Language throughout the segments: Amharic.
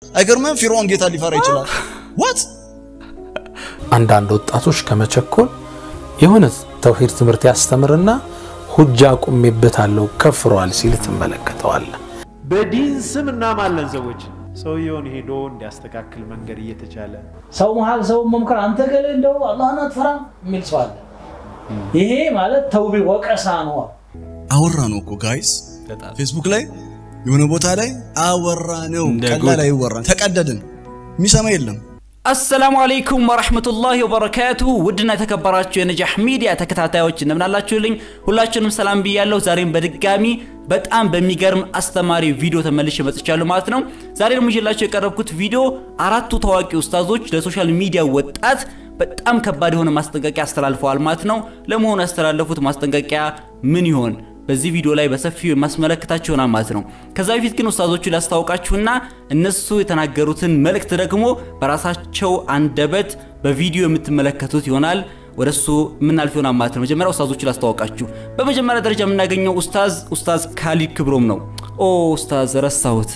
አይገርምም ፊርዖን ጌታ ሊፈራ ይችላል what አንዳንድ ወጣቶች ከመቸኮል የሆነ ተውሂድ ትምህርት ያስተምርና ሁጃ ቆሜበታለሁ ከፍሯል ሲል ተመለከተዋል በዲን ስም እናማለን ሰዎች ሰውየውን ሄዶ እንዲያስተካክል መንገር እየተቻለ ሰው መሃል ሰው መምከር አንተ ገለ እንደው አላህን አትፈራ የሚል ሰው አለ ይሄ ማለት ተውቢ ወቀሳ ነው አወራ ነው እኮ ጋይስ ፌስቡክ ላይ የሆነ ቦታ ላይ አወራ ነው ቀላል አይወራ ተቀደድን ሚሰማ የለም السلام عليكم ورحمة الله وبركاته ودنا تكبراتشو የነጃህ ሚዲያ ተከታታዮች እንደምናላችሁልኝ ሁላችሁንም ሰላም ብያለሁ ዛሬም በድጋሚ በጣም በሚገርም አስተማሪ ቪዲዮ ተመልሼ መጥቻለሁ ማለት ነው ዛሬ ደግሞ ይዤላችሁ የቀረብኩት ቪዲዮ አራቱ ታዋቂ ኡስታዞች ለሶሻል ሚዲያ ወጣት በጣም ከባድ የሆነ ማስጠንቀቂያ አስተላልፈዋል ማለት ነው ለመሆኑ ያስተላለፉት ማስጠንቀቂያ ምን ይሆን በዚህ ቪዲዮ ላይ በሰፊው ማስመለከታችሁና ማለት ነው ከዛ በፊት ግን ኡስታዞቹ ላስታውቃችሁና እነሱ የተናገሩትን መልእክት ደግሞ በራሳቸው አንደበት በቪዲዮ የምትመለከቱት ይሆናል ወደሱ ምን አልፈውና ማለት ነው መጀመሪያ ኡስታዞቹ ላስታውቃችሁ በመጀመሪያ ደረጃ የምናገኘው ኡስታዝ ካሊድ ክብሮም ነው ኡስታዝ ረሳሁት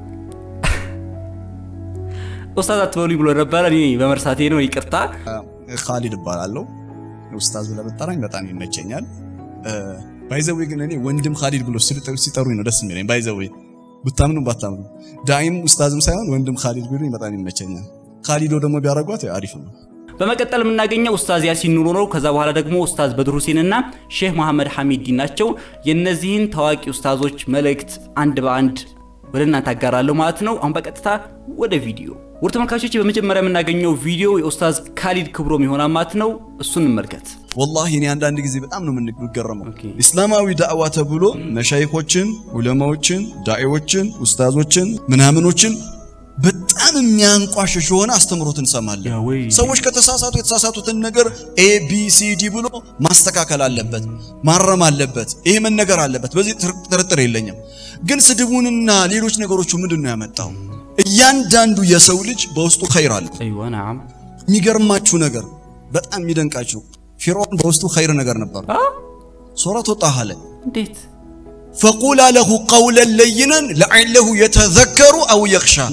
ኡስታዝ አትበሉ ብሎ ነበር እኔ በመርሳቴ ነው ይቅርታ ካሊድ ይባላልው ኡስታዝ ብለ በጣራኝ በጣም ይመቸኛል ባይዘው ግን እኔ ወንድም ካሊድ ብሎ ሲጠሩኝ ነው ደስ የሚለኝ ባይዘው ብታምኑ ባታምኑ ዳይም ኡስታዝም ሳይሆን ወንድም ካሊድ ብሎኝ በጣም ይመቸኛል ካሊዶ ደግሞ ቢያረጋት አሪፍ ነው በመቀጠል የምናገኘው ኡስታዝ ያሲን ኑሩ ነው ከዛ በኋላ ደግሞ ኡስታዝ በድሩ ሁሴንና ሼህ መሐመድ ሐሚዲ ናቸው የነዚህን ታዋቂ ኡስታዞች መልእክት አንድ በአንድ ወለና ታጋራለሁ ማለት ነው አሁን በቀጥታ ወደ ቪዲዮ ወርተ ተመልካቾች በመጀመሪያ የምናገኘው ቪዲዮ የኡስታዝ ካሊድ ክብሮም ይሆናል ማለት ነው እሱን እንመልከት والله እኔ አንዳንድ ጊዜ በጣም ነው የምንገረመው እስላማዊ ዳዕዋ ተብሎ መሻይኾችን ዑለማዎችን ዳዒዎችን ኡስታዞችን ምናምኖችን በጣም የሚያንቋሽሽ ሆነ አስተምሮትን ሰማለን ሰዎች የተሳሳቱትን ነገር ABCD ብሎ ማስተካከል አለበት ማረም አለበት ይሄ ምን ነገር አለበት በዚህ ጥርጥር የለኝም ግን ስድቡንና ሌሎች ነገሮች ምንድነው ያመጣው እያንዳንዱ የሰው ልጅ በውስጡ ኸይር አለ አይዋ ነዓም የሚገርማችሁ ነገር በጣም የሚደንቃችሁ فرعون بوستو خير نجار نبر سورة طه له ديت فقولا له قولا لينا لعله يتذكر أو يخشى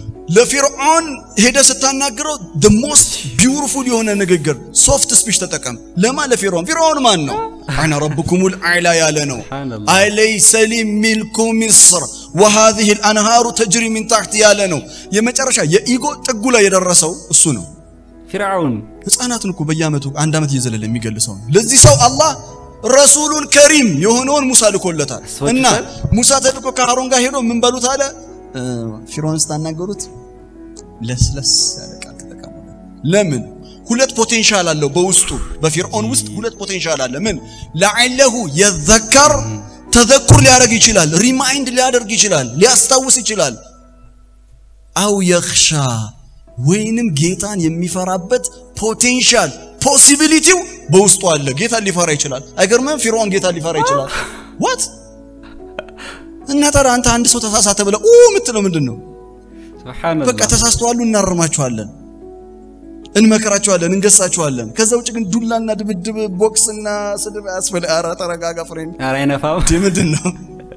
لفرعون هذا ستناقره the most beautiful يهونا نجار soft speech تتكلم لما لفرعون ما إنه أنا ربكم الأعلى يا لنو أليس لي ملك مصر وهذه الأنهار تجري من تحت يا لنو يمتعرشة ييجو تقولا يدرسوا السنة فرعون ህፃናትን እኮ በየአመቱ አንድ አመት ይዘለለ የሚገልሰው ለዚህ ሰው አላህ ረሱሉን ከሪም የሆነውን ሙሳ ልኮለታል እና ሙሳ ተልኮ ከአሮን ጋር ሄዶ ምን በሉት አለ ፍርዖን ስታናገሩት ለስለስ ያለቃል ተጠቀሙ ለምን ሁለት ፖቴንሻል አለው በውስጡ በፍርዖን ውስጥ ሁለት ፖቴንሻል አለ ምን ለዓለሁ يذكر ተذكር ሊያደርግ ይችላል ሪማይንድ ሊያደርግ ይችላል ሊያስታውስ ይችላል አው يخشى ወይንም ጌታን የሚፈራበት ፖቴንሻል ፖሲቢሊቲው በውስጡ አለ ጌታ ሊፈራ ይችላል አይገርምም ፍርዖን ጌታ ሊፈራ ይችላል what እና ታዲያ አንተ አንድ ሰው ተሳሳተ ብለ ምትለው ምንድነው ሱብሃንአላህ በቃ ተሳስተዋሉ እናርማቸዋለን እንመከራቸዋለን እንገሳቸዋለን ከዛ ውጭ ግን ዱላና ድብድብ ቦክስና ስድብ ያስፈል አራ ተረጋጋ ፍሬን አራ ይነፋው ምንድነው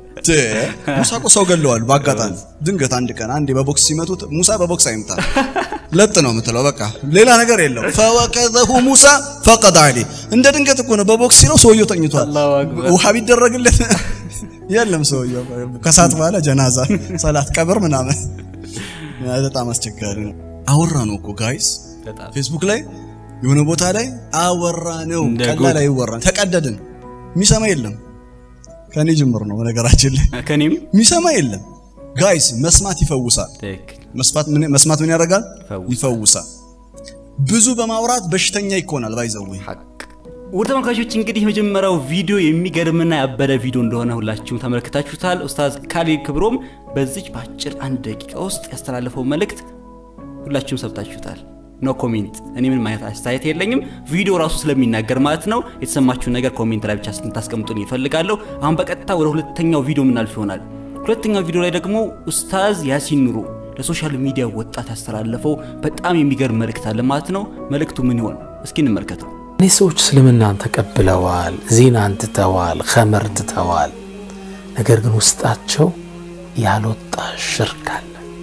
ሙሳ እኮ ሰው ገለዋል ባጋጣሚ ድንገት አንድ ቀን አንዴ በቦክስ ሲመቱት ሙሳ በቦክስ አይምታ ለጥ ነው ምትለው በቃ ሌላ ነገር የለው فوكذه موسى فقد عليه እንደ ድንገት እኮ ነው በቦክስ ነው ሰውየው ተኝቷል ውሃ ቢደረግለት የለም ሰውየው ከሳት በኋላ ጀናዛ ሰላት ቀብር ምናምን በጣም አስቸጋሪ ነው አወራ ነው እኮ ጋይስ ፌስቡክ ላይ የሆነ ቦታ ላይ አወራ ነው ቀላል አይወራ ተቀደድን ሚሰማ የለም ከኔ ጅምር ነው ነገራችን ላይ ከኔም ሚሰማ የለም ጋይስ መስማት ይፈውሳል መስማት ምን ያደርጋል ይፈውሳል ብዙ በማውራት በሽተኛ ይኮናል ባይዘው ወደ ተመልካቾች እንግዲህ መጀመሪያው ቪዲዮ የሚገርምና ያበደ ቪዲዮ እንደሆነ ሁላችሁም ተመልክታችሁታል ኡስታዝ ካሊድ ክብሮም በዚህ ባጭር 1 ደቂቃ ውስጥ ያስተላለፈው መልእክት ሁላችሁም ሰብታችሁታል ኖ ኮሜንት እኔ ምን ማለት አስተያየት የለኝም ቪዲዮ ራሱ ስለሚናገር ማለት ነው የተሰማችሁ ነገር ኮሜንት ላይ ብቻ ታስቀምጡኝ ይፈልጋለሁ አሁን በቀጥታ ወደ ሁለተኛው ቪዲዮ ምን አልፍ ይሆናል ሁለተኛው ቪዲዮ ላይ ደግሞ ኡስታዝ ያሲን ኑሩ ለሶሻል ሚዲያ ወጣት ያስተላለፈው በጣም የሚገርም መልእክት አለ ማለት ነው መልእክቱ ምን ይሆን እስኪ እንመልከተው ነሶች ስለምናን ተቀብለዋል ዚናን ተተዋል ኸመር ተተዋል ነገር ግን ውስጣቸው ያልወጣ ሽርክ አለ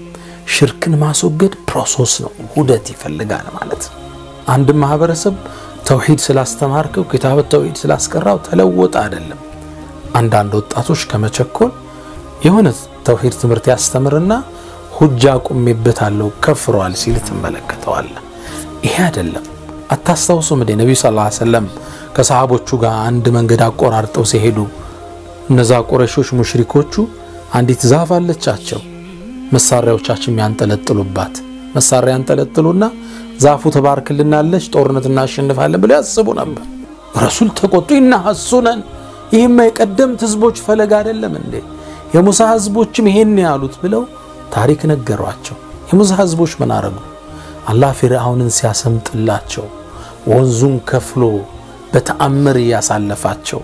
ሽርክን ማስወገድ ፕሮሰስ ነው ውደት ይፈልጋል ማለት አንድ ማህበረሰብ ተውሂድ ስላስተማርከው ኪታብ ተውሂድ ስላስቀራው ተለወጠ አይደለም አንዳንድ ወጣቶች ከመቸኮል የሆነ ተውሂድ ትምህርት ያስተምርና ሁጃ ቆሜበታለው ከፍሯል ሲል ተመለከተዋል ይሄ አይደለም አታስተውሱም ነብዩ ሰለላሁ ዐለይሂ ወሰለም ከሰሃቦቹ ጋር አንድ መንገድ አቆራርጠው ሲሄዱ እነዛ ቁረይሾች ሙሽሪኮቹ አንዲት ዛፍ አለቻቸው መሳሪያዎቻቸው የሚያንጠለጥሉባት መሳሪያ ያንጠለጥሉና ዛፉ ተባርክልናለች ጦርነት እናሸንፋለን ብለው ያስቡ ነበር ረሱል ተቆጡና ሐሱነን ይሄማ የቀደምት ህዝቦች ፈለጋ አይደለም እንዴ የሙሳ ህዝቦችም ይሄን ያሉት ብለው ታሪክ ነገሯቸው የሙሳ ህዝቦች ምን አረጉ አላህ ፍርዓውንን ሲያሰምጥላቸው ወንዙን ከፍሎ በተአምር ያሳለፋቸው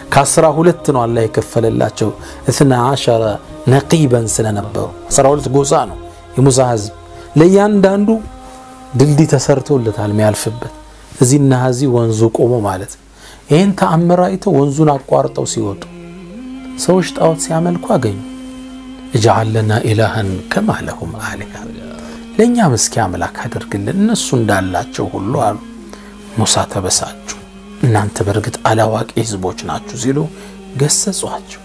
ከ12 ነው አላህ የከፈለላቸው 12 ነቂበን ስለነበሩ 12 ጎሳ ነው የሙሳ ህዝብ ለያንዳንዱ ድልድይ ተሰርቶለታል የሚያልፍበት እዚህና እዚህ ወንዙ ቆሞ ማለት ይሄን ተአምር አይተው ወንዙን አቋርጠው ሲወጡ ሰዎች ጣዖት ሲያመልኩ አገኙ اجعل لنا ኢላሃን كما لهم آلهة ለኛ መስኪ አምላክ አድርግልን እነሱ እንዳላቸው ሁሉ አሉ ሙሳ ተበሳጩ እናንተ በርግጥ አላዋቂ ህዝቦች ናችሁ ሲሉ ገሰጿቸው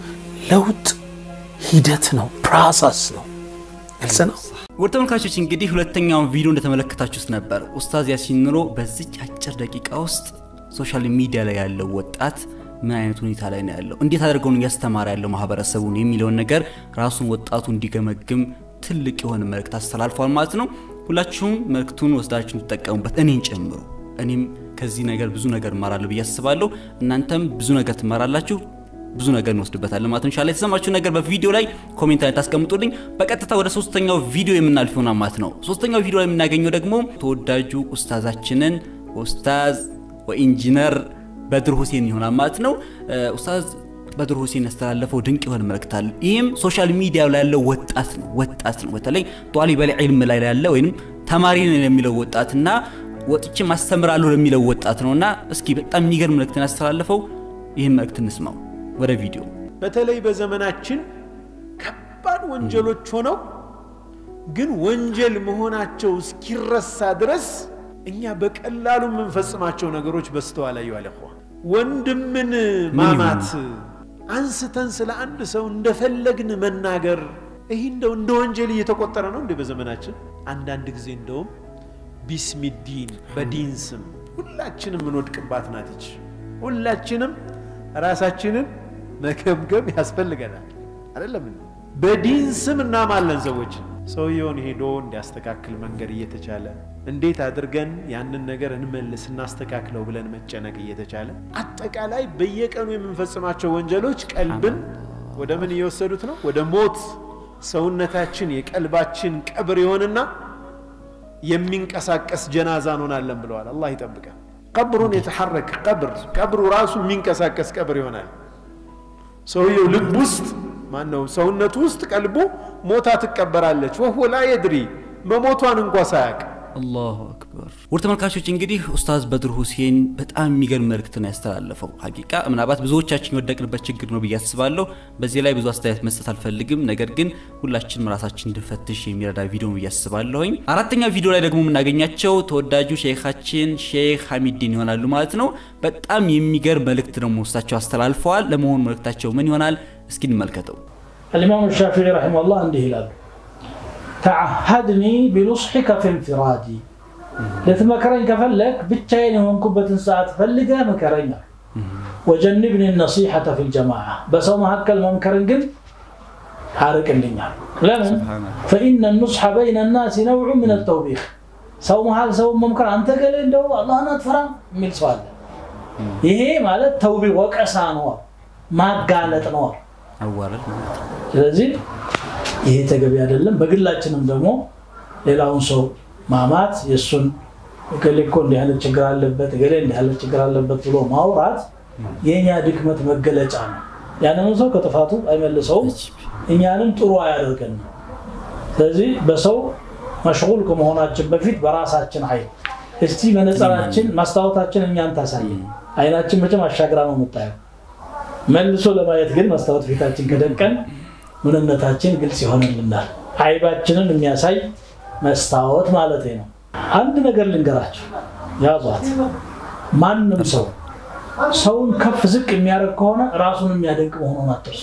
ለውጥ ሂደት ነው ፕሮሰስ ነው ግልጽ ነው ወርተመልካቾች እንግዲህ ሁለተኛው ቪዲዮ እንደተመለከታችሁት ነበር ኡስታዝ ያሲን ኑሮ በዚህ አጭር ደቂቃ ውስጥ ሶሻል ሚዲያ ላይ ያለው ወጣት ምን አይነት ሁኔታ ላይ ነው ያለው እንዴት አድርገው ነው ያስተማረ ያለው ማህበረሰቡን የሚለው ነገር ራሱን ወጣቱ እንዲገመግም ትልቅ የሆነ መልእክት አስተላልፏል ማለት ነው ሁላችሁም መልእክቱን ወስዳችሁ ተጠቀሙበት እኔን ጨምሮ እኔም ከዚህ ነገር ብዙ ነገር ማራለሁ በያስባለሁ እናንተም ብዙ ነገር ትማራላችሁ ብዙ ነገር እንወስድበታለን ማለት ኢንሻአላህ የተሰማችሁ ነገር በቪዲዮ ላይ ኮሜንት ላይ ታስቀምጡልኝ በቀጥታ ወደ ሶስተኛው ቪዲዮ የምናልፍ ይሆናል ማለት ነው ሶስተኛው ቪዲዮ ላይ የምናገኘው ደግሞ ተወዳጁ ኡስታዛችንን ኡስታዝ ወኢንጂነር በድር ሁሴን ይሆናል ማለት ነው ኡስታዝ በድር ሁሴን ያስተላለፈው ድንቅ የሆነ መልእክት አለ ይሄም ሶሻል ሚዲያ ላይ ያለው ወጣት ነው በተለይ ጧሊበል ዒልም ላይ ያለው ወይንም ተማሪ ነኝ የሚለው ወጣትና ወጥቼ ማስተምራለሁ ለሚለው ወጣት ነውና እስኪ በጣም የሚገርም መልእክት ያስተላለፈው ይሄን መልእክት እንስማው ወደ ቪዲዮ በተለይ በዘመናችን ከባድ ወንጀሎች ሆነው ግን ወንጀል መሆናቸው እስኪረሳ ድረስ እኛ በቀላሉ ምንፈጽማቸው ነገሮች በስተዋል አዩአለሁ ወንድምን ማማት አንስተን ስለ አንድ ሰው እንደፈለግን መናገር ይሄ እንደ ወንጀል እየተቆጠረ ነው እንደ በዘመናችን አንዳንድ ጊዜ እንደውም ቢስሚዲን በዲን ስም ሁላችንም ምንወድቅባት ናትች ሁላችንም ራሳችንን መከብገብ ያስፈልገናል አይደለም በዲን ስም እናማለን ሰዎች ሰውየውን ሄዶ እንዲያስተካክል መንገር እየተቻለ እንዴት አድርገን ያንን ነገር እንመልስ እናስተካክለው ብለን መጨነቅ እየተቻለ አጠቃላይ በየቀኑ የምንፈጽማቸው ወንጀሎች ቀልብን ወደ ምን እየወሰዱት ነው ወደ ሞት ሰውነታችን የቀልባችን ቀብር ይሆንና የሚንቀሳቀስ ጀናዛ ሆናለን ብለዋል አላህ ይጠብቀን ቀብሩን የተሐረከ ቀብሩ ራሱ የሚንቀሳቀስ ቀብር ይሆናል ሰውየው ልብ ውስጥ ማነው ሰውነቱ ውስጥ ቀልቡ ሞታ ትቀበራለች ወሁ ላ ይድሪ መሞቷን እንኳን ሳያቅ አላሁ አክበር ወርተመልካቾች እንግዲህ ኡስታዝ በድር ሁሴን በጣም የሚገርም መልእክት ነው ያስተላለፈው ሐቂቃ ምናባት ብዙዎቻችን ወደቅንበት ችግር ነው በያስባለሁ በዚህ ላይ ብዙ አስተያየት መስጠት አልፈልግም ነገር ግን ሁላችንም ራሳችንን እንድንፈትሽ የሚረዳ ቪዲዮ ነው ያስባለሁኝ አራተኛው ቪዲዮ ላይ ደግሞ የምናገኛቸው ተወዳጁ ሼኻችን ሼኽ ሐሚዲን ይሆናሉ ማለት ነው በጣም የሚገርም መልእክት ነው ኡስታቸው አስተላልፈዋል ለመሆኑ መልእክታቸው ምን ይሆናል እስኪ እንመልከተው الإمام الشافعي رحمه الله عنده هلال تعهدني بنصحك في انفرادي لتمكرين كفلك بالتالي هنكبة ساعة فلقها مكرين وجنبني النصيحة في الجماعة بس هم هكا المنكرين قل حارق الدنيا لمن؟ فإن النصح بين الناس نوع من التوبيخ سو محال سو ممكن أنت قال عنده الله أنا أتفرم من سؤال ይሄ ማለት ተውቢህ ወቀሳ ነው ማጋለጥ ነው አዋረድ ስለዚህ ይሄ ተገቢ አይደለም በግላችንም ደግሞ ሌላውን ሰው ማማት የሱን ከለኮ እንዲህ ያለ ችግር አለበት ገሌ እንዲህ ያለ ችግር አለበት ብሎ ማውራት የኛ ድክመት መገለጫ ነው ያንን ሰው ከተፋቱ አይመልሰው እኛንም ጥሩ አያደርገን ስለዚህ በሰው መሽጉል ከመሆናችን በፊት በራሳችን ኃይል እስቲ መነጽራችን ማስተዋታችን እኛን ታሳየን አይናችን መቼም አሻግራ ነው መጣየው መልሶ ለማየት ግን ማስተዋት ፊታችን ከደቀን ምንነታችን ግልጽ ይሆንልናል አይባችንን የሚያሳይ መስታወት ማለት ነው አንድ ነገር ልንገራችሁ ያዟት ማንንም ሰውን ከፍ ዝቅ የሚያደርግ ከሆነ ራሱን የሚያደንቅ መሆኑን አትርሱ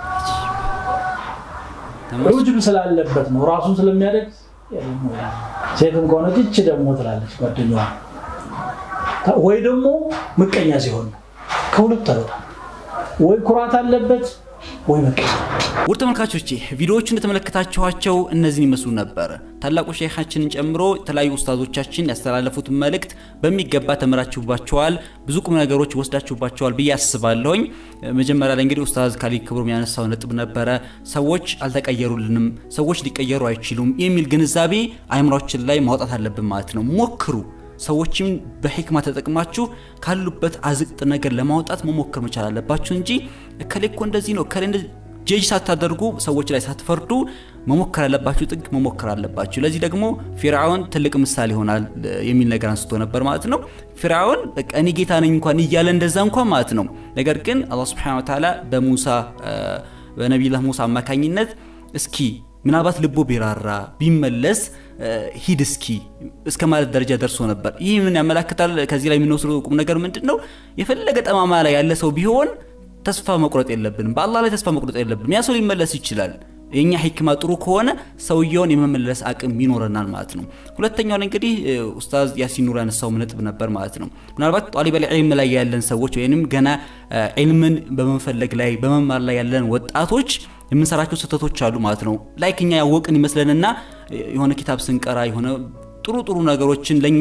ሩጅም ስላለበት ነው ራሱን ስለሚያደንቅ ሴትም ከሆነ እቺ ደግሞ ትላለች ጓደኛዋ ወይ ደግሞ ምቀኛ ሲሆን ከሁለት ተረታ ወይ ኩራት አለበት ወይ ምቀኛ ውድ ተመልካቾቼ ቪዲዮዎቹን እንደተመለከታችኋቸው እነዚህን ይመስሉ ነበር ታላቁ ሼኻችንን ጨምሮ ተለያዩ ኡስታዞቻችን ያስተላለፉት መልእክት በሚገባ ተመራችሁባቸዋል ብዙ ቁም ነገሮች ወስዳችሁባቸዋል በያስባለሁኝ መጀመሪያ ላይ እንግዲህ ኡስታዝ ካሊድ ክብሩም ያነሳው ነጥብ ነበር ሰዎች አልተቀየሩልንም ሰዎች ሊቀየሩ አይችሉም የሚል ግንዛቤ አይምሮአችን ላይ ማውጣት አለብን ማለት ነው ሞክሩ ሰዎችን በህክማ ተጠቅማችሁ ካሉበት አዝቅጥ ነገር ለማውጣት መሞከር መቻል አለባችሁ እንጂ ከለኮ እንደዚህ ነው ከለ ጀጅ ሳታደርጉ ሰዎች ላይ ሳትፈርዱ መሞከር አለባችሁ ጥግ መሞከር አለባችሁ ለዚህ ደግሞ ፊርዓውን ትልቅ ምሳሌ ሆናል የሚል ነገር አንስቶ ነበር ማለት ነው ፊርዓውን እኔ ጌታ ነኝ እንኳን ይያለ እንደዛ እንኳን ማለት ነው ነገር ግን አላህ Subhanahu Wa Ta'ala በነብዩላህ ሙሳ አማካኝነት እስኪ ምናባት ልቦ ቢራራ ቢመለስ ሂድ እስከ ማለት ደረጃ ደርሶ ነበር ይሄ ምን ያመላክታል ከዚህ ላይ የሚወስደው ቁም ነገር ምንድነው የፈለገ ጠማማ ላይ ያለ ሰው ቢሆን ተስፋ መቁረጥ የለብንም በአላህ ላይ ተስፋ መቁረጥ የለብንም ያ ሰው ሊመለስ ይችላል የኛ ህክማ ጥሩ ከሆነ ሰውየውን የመመለስ አቅም ይኖርናል ማለት ነው ሁለተኛው እንግዲህ ኡስታዝ ያሲን ኑር ያነሳው ነጥብ ነበር ማለት ነው ምናልባት ጧሊበል ዒልም ላይ ያለን ሰዎች ወይንም ገና ዒልምን በመፈለግ ላይ በመማር ላይ ያለን ወጣቶች የምንሰራቸው ስህተቶች አሉ ማለት ነው ላይክኛ ያወቅን ይመስለንና የሆነ ኪታብ ስንቀራ የሆነ ጥሩ ነገሮችን ለኛ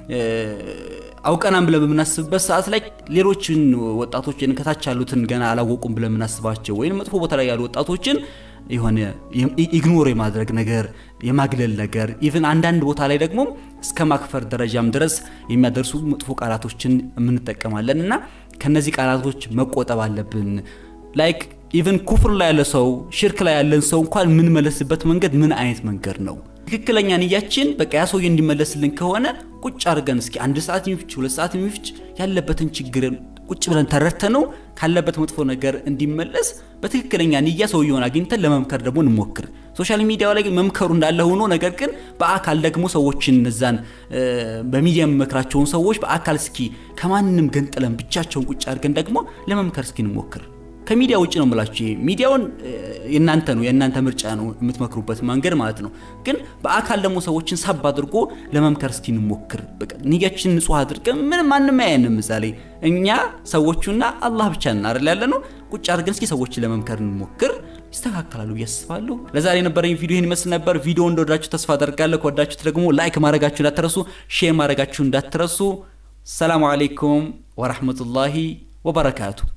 አውቀናም ብለን በመናስብበት ሰዓት ላይ ሌሎችን ወጣቶችን ከታች ያሉትን ገና አላወቁም ብለን በመናስባቸው ወይንም መጥፎ ቦታ ላይ ያሉ ወጣቶችን የሆነ ኢግኖር የማድረግ ነገር የማግለል ነገር ኢቭን አንዳንድ ቦታ ላይ ደግሞ እስከ ማክፈር ደረጃም ድረስ የሚያደርሱ መጥፎ ቃላቶችን እንጠቀማለንና ከነዚህ ቃላቶች መቆጠብ አለብን ላይክ ኢቭን ኩፍር ላይ ያለ ሰው ሽርክ ላይ ያለን ሰው እንኳን ምን መለስበት መንገድ ምን አይነት መንገድ ነው ትክክለኛ ንያችን በቃ ያ ሰው እንዲመለስልን ከሆነ ቁጭ አርገን እስኪ 1 ሰዓት የሚፍጭ 2 ሰዓት የሚፍጭ ያለበትን ችግር ቁጭ ብለን ተረተነው ካለበት መጥፎ ነገር እንዲመለስ በትክክለኛ ንያ ሰውየውን አግኝተን ለመምከር ደግሞ እንሞክር ሶሻል ሚዲያው ላይ መምከሩ እንዳለ ሆኖ ነገር ግን በአካል ደግሞ ሰዎችን እነዛን በሚዲያ መመክራቸውን ሰዎች በአካል እስኪ ከማንንም ገንጥለን ብቻቸውን ቁጭ አርገን ደግሞ ለመምከር እስኪ እንሞክር ከሚዲያ ውጪ ነው ማለት ሚዲያውን የናንተ ምርጫ ነው የምትመክሩበት መንገድ ማለት ነው ግን በአካል ደግሞ ሰዎችን ሳብ አድርጎ ለመምከር እስኪ እንሞክር በቃ ንያችን ንጹህ አድርገን ምን ማንንም አያየንም ምሳሌ እኛ ሰዎቹና አላህ ብቻ ነን አይደል ያለነው ቁጭ አድርገን እስኪ ሰዎችን ለመምከር እንሞክር ይስተካከላሉ ያስፋሉ ለዛሬ የነበረኝ ቪዲዮ ይሄን መስል ነበር ቪዲዮ እንደወዳችሁ ተስፋ አደርጋለሁ ከወዳችሁት ደግሞ ላይክ ማድረጋችሁን እንዳትረሱ ሼር ማድረጋችሁን እንዳትረሱ ሰላም አለይኩም ወራህመቱላሂ ወበረካቱ